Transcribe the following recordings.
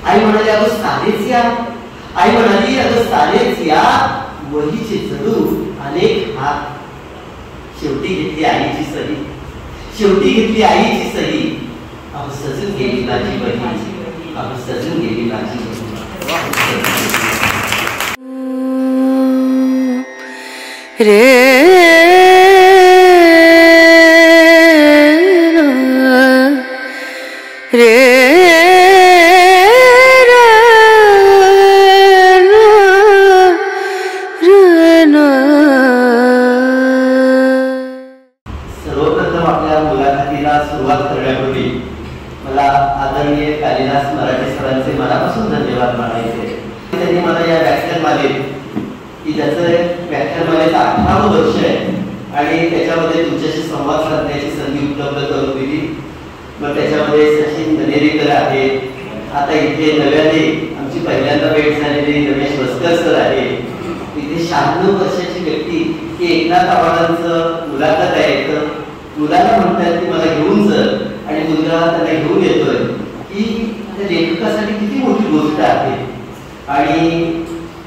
आई म्हणाली अगं सालेच या. आई म्हणाली अगं सालेच या. वहीचे जडू अनेक हात. शेवटी घेतली आईची सही. शेवटी घेतली आईची सही. अहो सजून गेली माझी वही. अहो सजून गेली माझी वही. रे सर्वप्रथम आपल्या मुलाखतीला सुरुवात करण्यापूर्वी मला आदरणीय कालिदास मराठे सरांचे मनापासून धन्यवाद मानायचे. त्यांनी मला या व्याख्यानमालेत की ज्याचं व्याख्यानमालेचं 18वं वर्ष आहे आणि त्याच्यामध्ये तुमच्याशी संवाद साधण्याची संधी उपलब्ध करून दिली. मग त्याच्यामध्ये सचिन गणेरीकर आहेत. आता इथे नव्याने आमची पहिल्यांदा भेट झालेली रमेश वस्कर सर आहे. इथे 96 वर्षाची व्यक्ती की एकनाथ आव्हाडांचं मुलाखत आहे. तर मुलाला म्हणतात की मला घेऊन चल आणि मुलगा त्यांना घेऊन येतोय की त्या लेखकासाठी किती मोठी गोष्ट आहे. आणि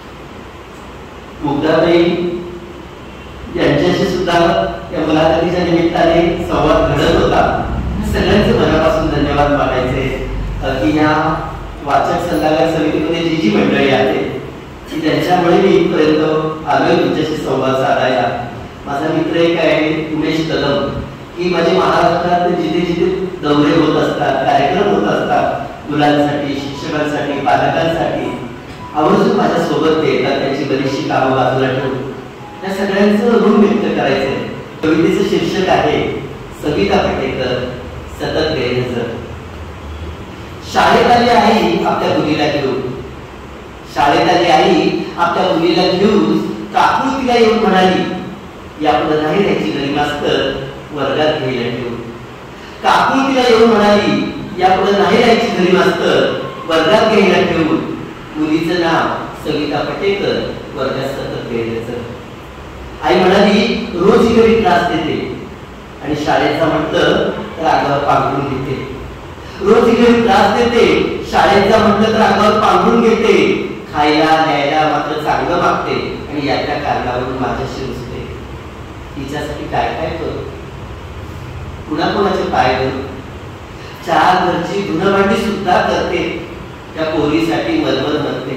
मुग्धाबाई यांच्याशी सुद्धा या मुलाखतीच्या निमित्ताने संवाद घडत होता. सगळ्यांचे मनापासून धन्यवाद मानायचे की या वाचक सल्लागार समितीमध्ये जी जी मंडळी आहे की त्यांच्यामुळे मी इथपर्यंत आलोय तुमच्याशी संवाद साधायला. माझा मित्र एक आहे उमेश कदम की माझे महाराष्ट्रात जिथे जिथे दौरे होत असतात, कार्यक्रम होत असतात मुलांसाठी, शिक्षकांसाठी, पालकांसाठी आवर्जून माझ्या सोबत ते येतात. त्यांची बरीचशी कामं बाजूला ठेवून या सगळ्यांचं ऋण व्यक्त करायचंय. कवितेचं शीर्षक आहे सविता पटेकर सतत गैरहजर. शाळेत आली आई आपल्या मुलीला घेऊन. शाळेत आली आई आपल्या मुलीला घेऊन. काकू तिला येऊन म्हणाली यापुढे नाही राहायची घरी मास्तर वर्गात घ्यायला ठेवून. काकू तिला येऊन म्हणाली यापुढे नाही राहायची घरी मास्तर वर्गात घ्यायला ठेवून. मुलीचं नाव सविता पटेकर वर्गात सतत गैरहजर. आई म्हणाली रोज ही घरी त्रास देते आणि शाळेचा म्हटलं तर अंगावर पांघरून घेते. रोज ही घरी त्रास देते, शाळेचा म्हटलं तर अंगावर पांघरून घेते. खायला न्यायला मात्र चांगलं मागते आणि या त्या कारणावरून माझ्याशी रुसते. तिच्यासाठी काय काय करू, कुणाकुणाचे पाय धरू, चार घरची धुणभांडी सुद्धा करते. त्या पोरीसाठी मरमर म्हणते.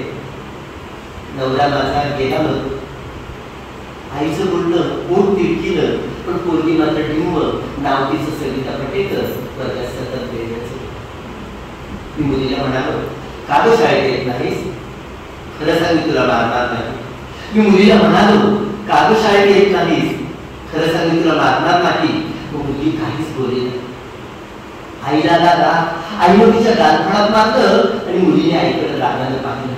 नवरा माझा गेला मरून. आईचं बोलणं पोट तिडकीनं पण पोरगी मात्र डिंब. नाव तिचं सविता पटेकर वर्गात सतत गैरहजर. मी मुलीला म्हणालो का गं शाळेत येत नाहीस? खरं सांग मी तुला मारणार नाही. मी मुलीला म्हणालो का गं शाळेत येत नाहीस? खरं सांग मी तुला मारणार नाही. मुलगी काहीच बोलली नाही. आईला दादा आईनं तिच्या गालफडात मारलं आणि मुलीने आईकडे रागानं पाहिलं.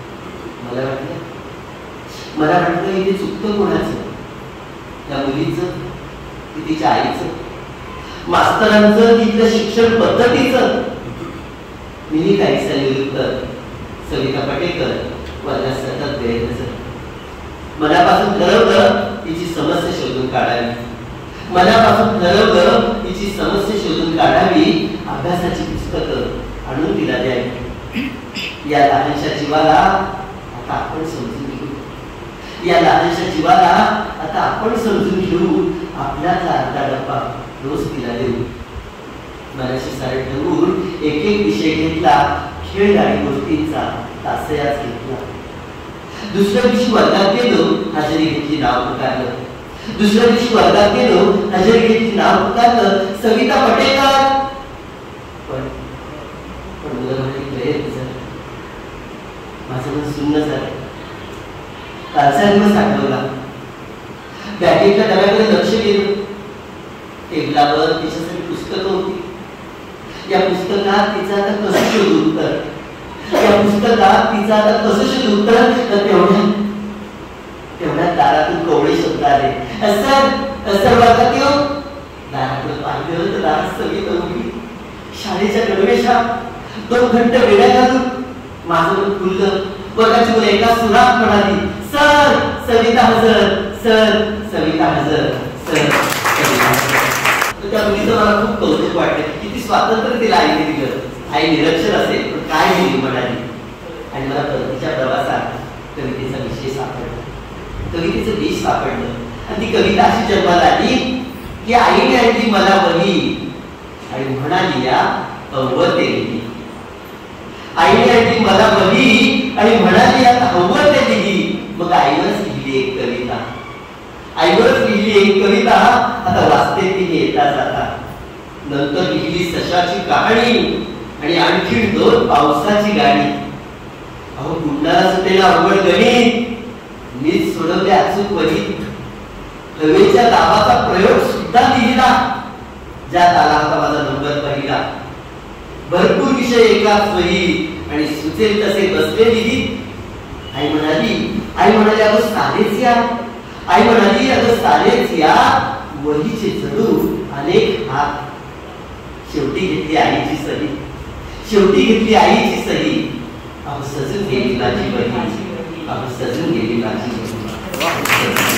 मला वाटलं इथे चुकतं कोणाचं, त्या मुलीचं की तिच्या आईचं, मास्तरांचं की तिच्या शिक्षण पद्धतीचं. मी काही सांगितलं सविता पटेकर वर्गात सतत गैरहजर. मनापासून ठरवलं तिची समस्या शोधून काढावी. मनापासून ठरवलं तिची समस्या शोधून काढावी. अभ्यासाची पुस्तकं आणून तिला द्यावी. या लहानशा जीवाला आता आपण समजून घेऊ. या लहानशा जीवाला आता आपण समजून घेऊ. आपल्याचा अर्धा डब्बा रोज तिला देऊ. मनाशी सारे ठरवून एक एक विषय घेतला. खेळ आणि गोष्टींचा तासयाच घेतला. दुसऱ्या दिवशी वर्गात गेलो, हजेरी घेतली, नाव पुकारलं. दुसऱ्या दिवशी वर्गात गेलो, हजेरी घेतली, नाव पुकारलं. सविता पटेकर. पण मुलं म्हणे माझं मन सुन्न झालं. कालचा दिवस आठवला. बॅगेच्या डब्याकडे लक्ष गेलं. टेबलावर तिच्यासाठी पुस्तकं होती. या पुस्तकात तिचं आता कसं शोध उत्तर. या पुस्तकात तिचं आता कसं शोध उत्तर. तर तेवढ्या दारातून कवळे शब्द आले. सर वर्गात येऊ. दाराकडे पाहिलं तर दारात सविता उभी. शाळेच्या गणवेशात 2 घंटे वेड्या घालून माझं मन फुललं. वर्गाची मुलं एका सुरात म्हणाली सर सविता हजर, सर सविता हजर, सर सविता हजर. त्या मुलीचं मला खूप कौतुक वाटलं. किती स्वातंत्र्य तिला आईने दिलं. आई निरक्षर असेल पण काय लिहिली म्हणाली. आणि मला परतीच्या प्रवासात कवितेचा विषय सापडला, कवितेचं बीज सापडलं. आणि ती कविता अशी जन्माला आली की आईने आणली मला वही आणि म्हणाली या हवते लिही. आईने आणली मला वही आणि म्हणाली आता हवते लिही. मग आईवरच लिहिली एक कविता, आईवरच लिहिली एक कविता. आता वाचते ती येता जाता. नंतर लिहिली सशाची कहाणी आणि आणखी 2 पावसाची गाणी. अहो कुंडाला सुटेला अवघड गणित मीच सोडवले अचूक वही. हवेच्या दाबाचा प्रयोग सुद्धा लिहिला, ज्यात आला होता माझा नंबर पहिला. भरपूर विषय एकाच वही आणि सुचेल तसे बसले लिहित. आई म्हणाली अगं सारेच या. आई म्हणाली अगं सारेच या. वहीचे जडू अनेक हात. शेवटी घेतली आईची सही, शेवटी घेतली आईची सही. अहो सजून गेली माझी वही, अहो सजून गेली माझी वही.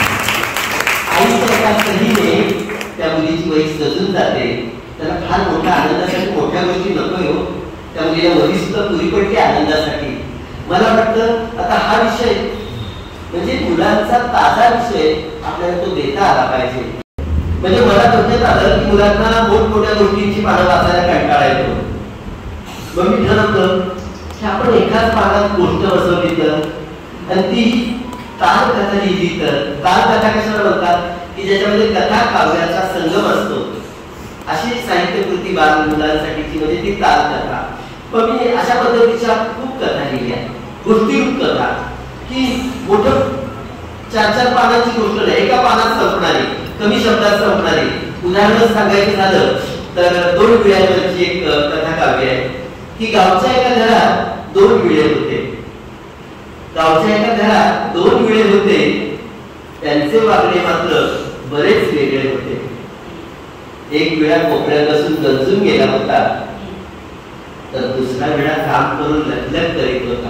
आईच्या एका सहीने त्या मुलीची वही सजून जाते. त्याला फार मोठ्या आनंदासाठी मोठ्या गोष्टी नकोय हो. त्या मुलीला वही सुद्धा पुरी पडते आनंदासाठी. मला वाटतं आता हा विषय म्हणजे मुलांचा ताजा विषय आपल्याला तो देता आला पाहिजे. म्हणजे मला थोडक्यात आलं की मुलांना मोठमोठ्या गोष्टींची पानं वाचायला कंटाळा येतो. मग मी ठरवलं की आपण एकाच पानात गोष्ट बसवली तर आणि ती ताल कथा लिहिली तर. ताल कथा कशाला म्हणतात की ज्याच्यामध्ये कथा काव्याचा संगम असतो, अशी साहित्यकृती बाल मुलांसाठीची म्हणजे ती ताल कथा. पण मी अशा पद्धतीच्या खूप कथा लिहिल्या, गोष्टीरूप कथा की मोठं 4-4 पानांची गोष्ट नाही, एका पानात संपणारी, कमी शब्दात संपणारी. उदाहरण सांगायचं झालं तर 2 विड्यांवरची एक कथा काव्य आहे की गावच्या एका घरात 2 विडे होते. गावच्या एका घरात 2 विडे होते. त्यांचे वागणे मात्र बरेच वेगळे होते. एक विडा कोपऱ्यात बसून गंजून गेला होता, तर दुसरा विडा काम करून लखलख करीत होता.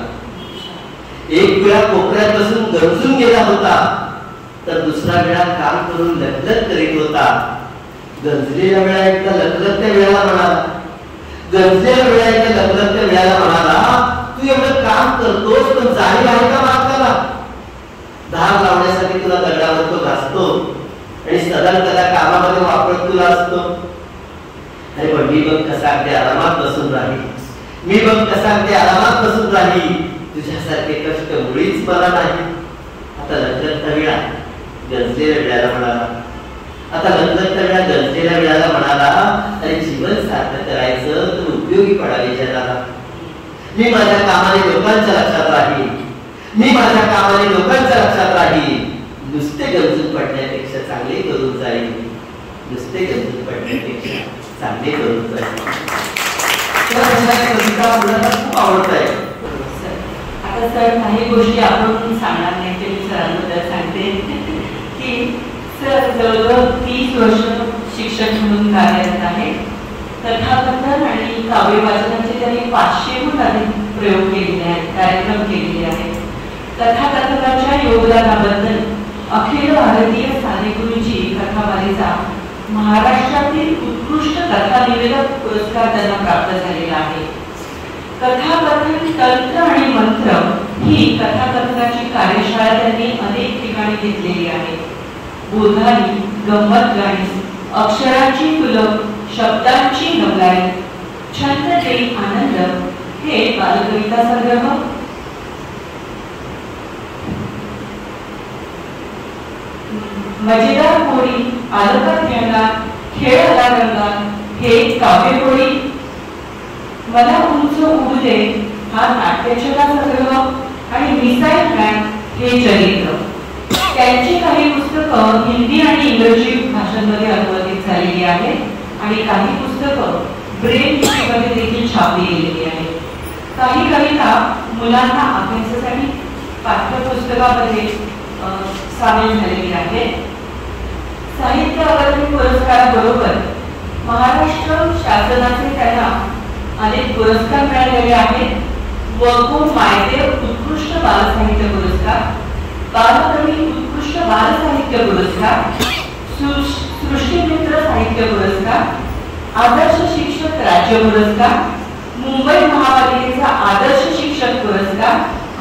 एक विडा कोपऱ्यात बसून गंजून गेला होता, तर दुसरा विडा काम करून लखलख करीत होता. गंजलेला विडा एकदा लखलखत्या विड्याला म्हणाला, गंजलेला विडा एकदा लखलखत्या विड्याला म्हणाला, तू एवढं काम करतोस पण जाणीव आहे का मागताना? धार लावण्यासाठी तुला दगडावर तो घासतो आणि सदन कदा कामामध्ये वापरत तुला असतो. अरे पण मी बघ कसा अगदी आरामात बसून राही, मी बघ कसा अगदी आरामात बसून राही. तुझ्यासारखे कष्ट मुळीच मला नाही. आता लखलखता विडा गंजलेल्या विड्याला म्हणाला, आता लखलखता विडा गंजलेल्या विड्याला म्हणाला, अरे जीवन सार्थ करायचं तर उपयोगी पडावे जगाला. मी माझ्या कामाने लोकांच्या लक्षात राहील, मी माझ्या कामाने लोकांच्या लक्षात राहील. नुसते गंजून पडण्यापेक्षा चांगले करून जाईल, नुसते गंजून पडण्यापेक्षा चांगले करून जाईल. कविता मुलांना खूप आवडत आहे. आता सर काही गोष्टी आपण सांगणार नाही ते मी सरांबद्दल सांगते की सर जवळजवळ 30 वर्ष शिक्षक म्हणून कार्यरत आहे. कथाकथन आणि काव्य वाचनाचे त्यांनी 500हून अधिक प्रयोग केलेले आहेत, कार्यक्रम केलेले आहेत. कथाकथनाच्या योगदानाबद्दल अखिल भारतीय सानेगुरुजी कथावारीचा महाराष्ट्रातील उत्कृष्ट कथा निवेदक पुरस्कार त्यांना प्राप्त झालेला आहे. कथाकथन तंत्र आणि मंत्र ही कथाकथनाची कार्यशाळा त्यांनी अनेक ठिकाणी घेतलेली आहे. बोधानी, गंमत गाणी, अक्षरांची फुलं, शब्दांची नवलाई, छंद देई आनंद हे बालकविता संग्रह, मजेदार पोळी, आलका खेळणार, खेळ आला रंगात हे काव्यपोळी, मला उंच उडू दे हा नाट्यछटा संग्रह आणि मिसाईल मॅन हे चरित्र. त्यांची काही पुस्तकं हिंदी आणि इंग्रजी भाषांमध्ये अनुवादित झालेली आहेत आणि काही पुस्तकं ब्रेल लिपीमध्ये देखील छापली गेलेली आहेत. काही कविता मुलांना अभ्यासासाठी पाठ्यपुस्तकामध्ये सामील झालेली आहेत. साहित्य अकादमी पुरस्काराबरोबर महाराष्ट्र शासनाचे त्यांना अनेक पुरस्कार मिळालेले आहेत. वगो मायदेव उत्कृष्ट बालसाहित्य पुरस्कार, बालकवी उत्कृष्ट बालसाहित्य पुरस्कार, सृष्टीमित्र साहित्य पुरस्कार, आदर्श शिक्षक राज्य पुरस्कार, मुंबई महापालिका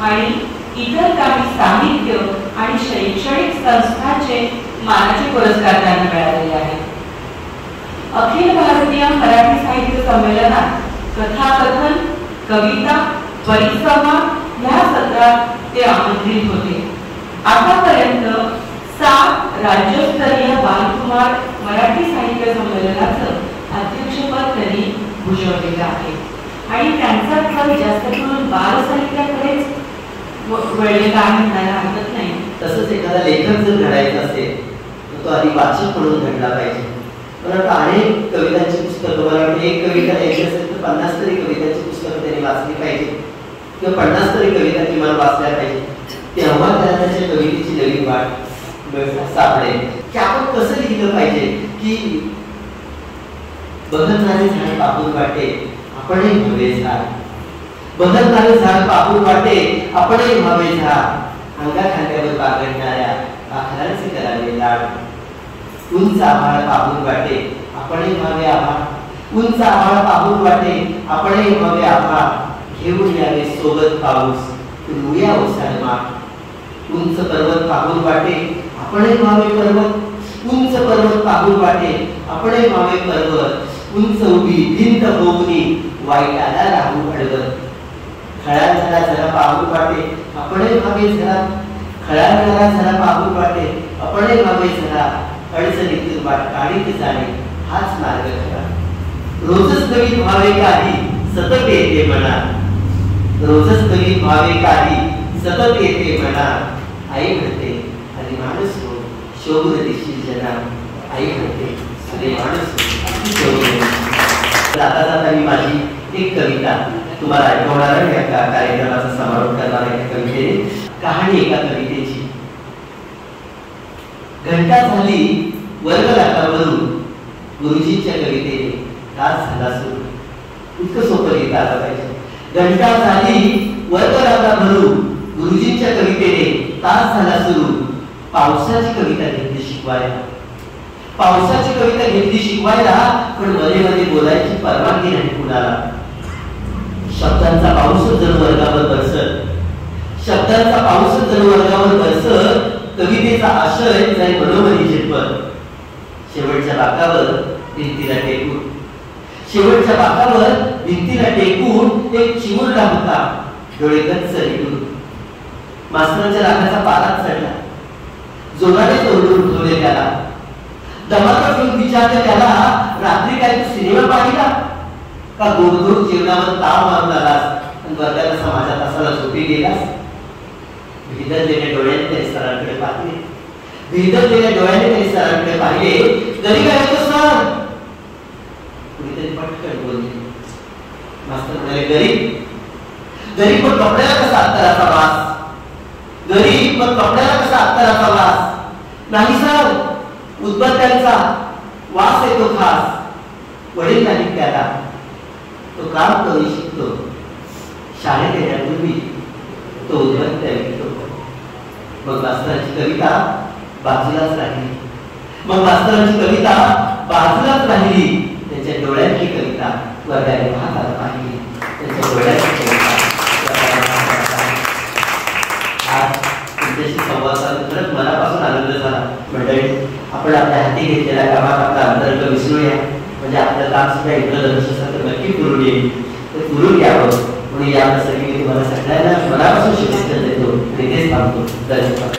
आणि इतर काही साहित्य आणि शैक्षणिक संस्थांचे मानाचे पुरस्कार त्यांना मिळालेले आहेत. अखिल भारतीय मराठी साहित्य संमेलनात कथाकथन, कविता, परिसंवाद या सत्रात ते आमंत्रित होते. आतापर्यंत 7 राज्यस्तरीय बालकुमार मराठी साहित्य संमेलनाचं अध्यक्षपद त्यांनी भूषवलेलं आहे आणि त्यांचा कल जास्त करून बाल साहित्याकडेच वळलेला आहे म्हणायला हरकत नाही. तसंच एखादा लेखक जर घडायचा असेल तर तो आधी वाचक म्हणून घडला पाहिजे. मला वाटतं अनेक कवितांची पुस्तकं, मला वाटतं एक कविता लिहायची असेल तर 50 तरी कवितांची पुस्तकं त्यांनी वाचली पाहिजे किंवा 50 तरी कविता किमान वाचल्या पाहिजे. तेव्हा त्याला त्याच्या कवितेची नवीन वाट सापडेल की आपण कसं लिहिलं पाहिजे की बघणारे झाड पाहून वाटे आपणही व्हावे झाड, बघणारे झाड पाहून वाटे आपणही व्हावे झाड, अंगा खांद्यावर बागडणाऱ्या पाखरांचे करावे लाड, उंच आभाळ पाहून वाटे आपणही व्हावे आभाळ, उंच आभाळ पाहून वाटे आपणही व्हावे आभाळ, घेऊन यावे सोबत पाऊस रुया ओसाडमा, उंच पर्वत पाहून वाटे आपणही व्हावे पर्वत, उंच पर्वत पाहून वाटे आपणही व्हावे पर्वत, उंच उभी भिंत होऊनी वाईटाला राहू अडवत, खळाळणारा जरा पाहून वाटे आपणही व्हावे जरा, खळाळणारा जरा पाहून वाटे आपणही व्हावे जरा, अडचणीतून वाट काढीत जाणे हाच मार्ग खरा, रोजच नवीन व्हावे काही सतत येते मना, रोजच नवीन व्हावे काही सतत येते मना, आई म्हणते अरे माणूस हो शोभून दिसशील जना, आई म्हणते अरे माणूस हो शोभून. जाता जाता मी माझी एक कविता तुम्हाला ऐकवणार आहे. या कार्यक्रमाचा समारोप करणार आहे कवितेने. कहाणी एका कवितेची. घंटा झाली वर्ग लाटावरून गुरुजींच्या कवितेने तास झाला सुरू. इतकं सोपं लिहिता आलं पाहिजे. घंटा झाली वर्ग लाटावरून गुरुजींच्या कवितेने तास झाला सुरू. पावसाची कविता घेतली शिकवायला, पावसाची कविता घेतली शिकवायला, पण मध्ये मध्ये बोलायची परवानगी नाही कुणाला. शब्दांचा पाऊस जणू वर्गावर बरसत, शब्दांचा पाऊस जणू वर्गावर बरसत, कवितेचा आशय जाई मनोमनी झिरपत. शेवटच्या बाकावर भिंतीला टेकून, शेवटच्या बाकावर भिंतीला टेकून एक चिमुरडा होता, डोळे गच्च रेटून. मास्तरांच्या रागाचा पाराच चढला, जोराने तोडून उठवले त्याला. दमाका घेऊन विचारले त्याला, रात्री काय तू सिनेमा पाहिला का गोडधोड जेवणावर ताव मारून आलास आणि वर्गाला समाजात असाला झोपी गेलास. भिदरलेल्या डोळ्याने त्याने सरांकडे पाहिले, भिदरलेल्या डोळ्याने त्याने सरांकडे पाहिले. घरी काय होतं सर? कुणीतरी पटकन बोलले. मास्तर म्हणाले गरीब, गरीब पण कपड्याला कसा अत्तराचा वास, गरीब पण कपड्याला कसा अत्तराचा वास. नाही सर, उदबत्त्यांचा वास येतो खास. वडील नाही त्याला, तो काम करू शिकतो, शाळेत येण्यापूर्वी तो उदबत्त्या विकतो. मग मास्तरांची कविता बाजूलाच राहिली, मग मास्तरांची कविता बाजूलाच राहिली. त्यांच्या डोळ्यातली कविता वर्गाने पाहताना पाहिली, त्यांच्या डोळ्यातली कविता. आज तुमच्याशी संवाद साधून खरंच मनापासून आनंद झाला. मंडळी, आपण आपल्या हाती घेतलेल्या कामात आपला अंतर्ग विसरूया, म्हणजे आपलं काम सुद्धा इंद्रधनुष्यासारखं नक्की पुरून येईल. ते पुरून यावं म्हणून या प्रसंगी मी तुम्हाला सगळ्यांना मनापासून शुभेच्छा देतो आणि तेच सांगतो. धन्यवाद.